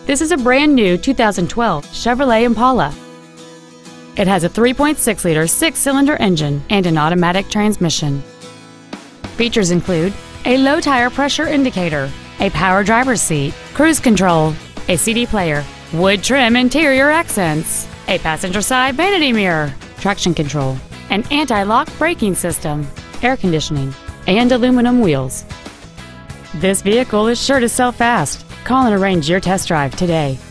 This is a brand new 2012 Chevrolet Impala. It has a 3.6-liter six-cylinder engine and an automatic transmission. Features include a low tire pressure indicator, a power driver's seat, cruise control, a CD player, wood trim interior accents, a passenger side vanity mirror, traction control, an anti-lock braking system, air conditioning, and aluminum wheels. This vehicle is sure to sell fast. Call and arrange your test drive today.